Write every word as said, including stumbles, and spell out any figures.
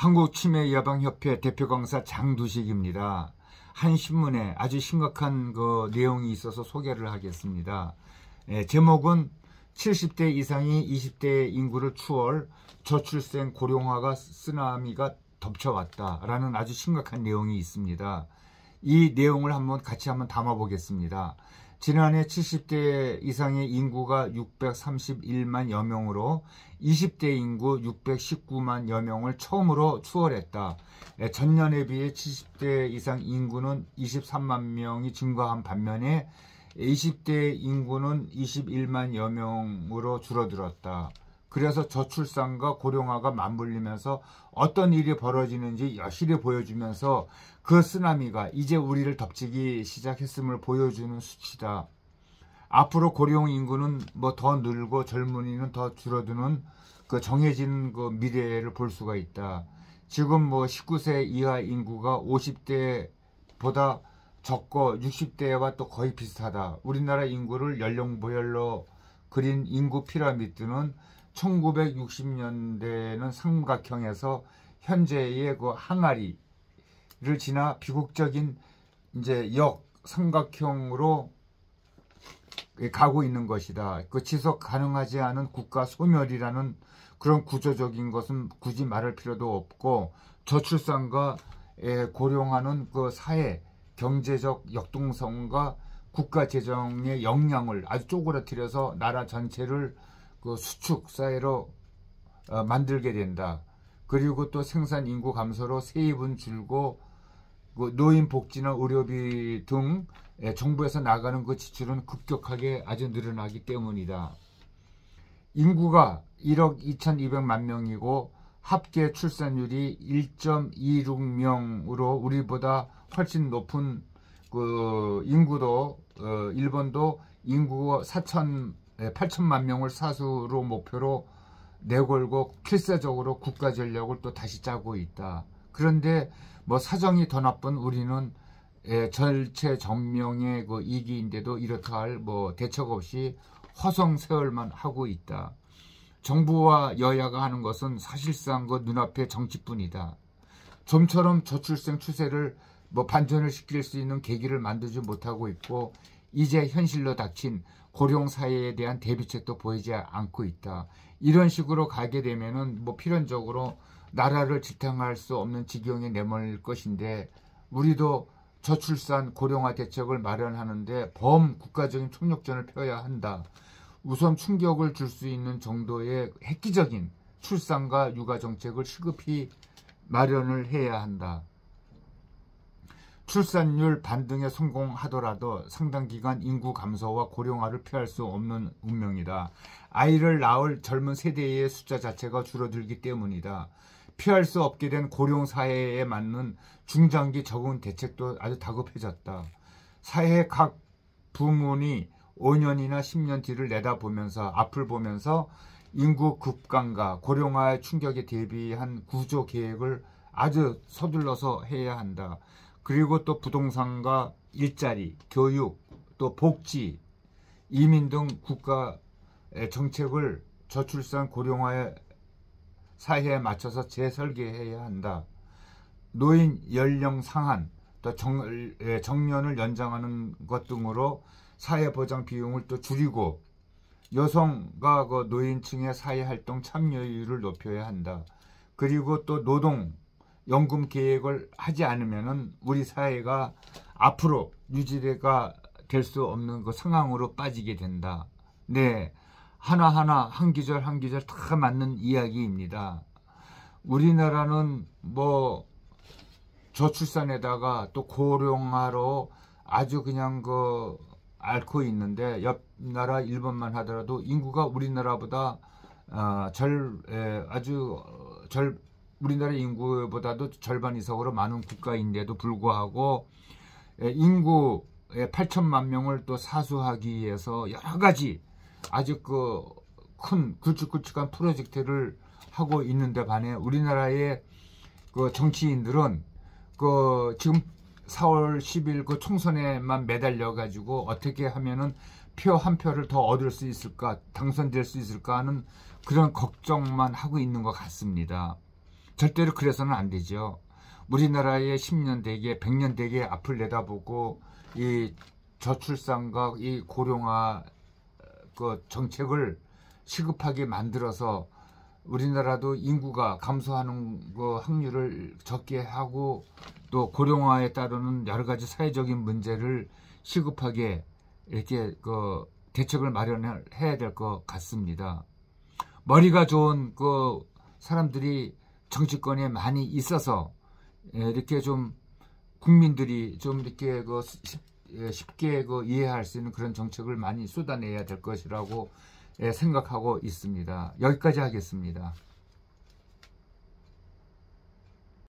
한국치매예방협회 대표강사 장두식입니다. 한 신문에 아주 심각한 그 내용이 있어서 소개를 하겠습니다. 예, 제목은 칠십 대 이상이 이십 대 인구를 추월, 저출생 고령화가 쓰나미가 덮쳐왔다라는 아주 심각한 내용이 있습니다. 이 내용을 한번 같이 한번 담아보겠습니다. 지난해 칠십 대 이상의 인구가 육백삼십일만여 명으로 이십 대 인구 육백십구만여 명을 처음으로 추월했다. 전년에 비해 칠십 대 이상 인구는 이십삼만 명이 증가한 반면에 이십 대 인구는 이십일만여 명으로 줄어들었다. 그래서 저출산과 고령화가 맞물리면서 어떤 일이 벌어지는지 여실히 보여주면서 그 쓰나미가 이제 우리를 덮치기 시작했음을 보여주는 수치다. 앞으로 고령 인구는 뭐 더 늘고 젊은이는 더 줄어드는 그 정해진 그 미래를 볼 수가 있다. 지금 뭐 십구 세 이하 인구가 오십 대보다 적고 육십 대와 또 거의 비슷하다. 우리나라 인구를 연령별로 그린 인구 피라미드는 천구백육십 년대는 삼각형에서 현재의 그 항아리를 지나 비극적인 이제 역 삼각형으로 가고 있는 것이다. 그 지속 가능하지 않은 국가 소멸이라는 그런 구조적인 것은 굳이 말할 필요도 없고, 저출산과 고령화는 그 사회 경제적 역동성과 국가 재정의 역량을 아주 쪼그라뜨려서 나라 전체를 그 수축 사회로 어, 만들게 된다. 그리고 또 생산 인구 감소로 세입은 줄고 그 노인 복지나 의료비 등 예, 정부에서 나가는 그 지출은 급격하게 아주 늘어나기 때문이다. 인구가 일억 이천이백만 명이고 합계 출산율이 일 점 이육 명으로 우리보다 훨씬 높은 그 인구도 어, 일본도 인구 사천 팔천만 명을 사수로 목표로 내걸고 필사적으로 국가 전략을 또 다시 짜고 있다. 그런데 뭐 사정이 더 나쁜 우리는 절체정명의 그 이기인데도 이렇다 할 뭐 대책 없이 허송세월만 하고 있다. 정부와 여야가 하는 것은 사실상 그 눈앞의 정치뿐이다. 좀처럼 저출생 추세를 뭐 반전을 시킬 수 있는 계기를 만들지 못하고 있고, 이제 현실로 닥친 고령 사회에 대한 대비책도 보이지 않고 있다. 이런 식으로 가게 되면은 뭐 필연적으로 나라를 지탱할 수 없는 지경에 내몰릴 것인데, 우리도 저출산 고령화 대책을 마련하는데 범국가적인 총력전을 펴야 한다. 우선 충격을 줄 수 있는 정도의 획기적인 출산과 육아 정책을 시급히 마련을 해야 한다. 출산율 반등에 성공하더라도 상당 기간 인구 감소와 고령화를 피할 수 없는 운명이다. 아이를 낳을 젊은 세대의 숫자 자체가 줄어들기 때문이다. 피할 수 없게 된 고령 사회에 맞는 중장기 적응 대책도 아주 다급해졌다. 사회 각 부문이 오 년이나 십 년 뒤를 내다보면서 앞을 보면서 인구 급감과 고령화의 충격에 대비한 구조 계획을 아주 서둘러서 해야 한다. 그리고 또 부동산과 일자리, 교육, 또 복지, 이민 등 국가의 정책을 저출산 고령화의 사회에 맞춰서 재설계해야 한다. 노인 연령 상한, 또 정, 정년을 연장하는 것 등으로 사회보장 비용을 또 줄이고, 여성과 그 노인층의 사회활동 참여율을 높여야 한다. 그리고 또 노동 연금 계획을 하지 않으면은 우리 사회가 앞으로 유지가 될 수 없는 그 상황으로 빠지게 된다. 네, 하나하나 한 기절 한 기절 다 맞는 이야기입니다. 우리나라는 뭐 저출산에다가 또 고령화로 아주 그냥 그 앓고 있는데, 옆 나라 일본만 하더라도 인구가 우리나라보다 어, 절 에, 아주 절 우리나라 인구보다도 절반 이상으로 많은 국가인데도 불구하고 인구 팔천만 명을 또 사수하기 위해서 여러 가지 아주 그 큰 굵직굵직한 프로젝트를 하고 있는데 반해 우리나라의 그 정치인들은 그 지금 사월 십일 그 총선에만 매달려 가지고 어떻게 하면은 표 한 표를 더 얻을 수 있을까, 당선될 수 있을까 하는 그런 걱정만 하고 있는 것 같습니다. 절대로 그래서는 안 되죠. 우리나라의 십 년 대계, 백 년 대계 앞을 내다보고 이 저출산과 이 고령화 그 정책을 시급하게 만들어서 우리나라도 인구가 감소하는 그 확률을 적게 하고 또 고령화에 따르는 여러 가지 사회적인 문제를 시급하게 이렇게 그 대책을 마련해야 될 것 같습니다. 머리가 좋은 그 사람들이 정치권에 많이 있어서 이렇게 좀 국민들이 좀 이렇게 그 쉽게 그 이해할 수 있는 그런 정책을 많이 쏟아내야 될 것이라고 생각하고 있습니다. 여기까지 하겠습니다.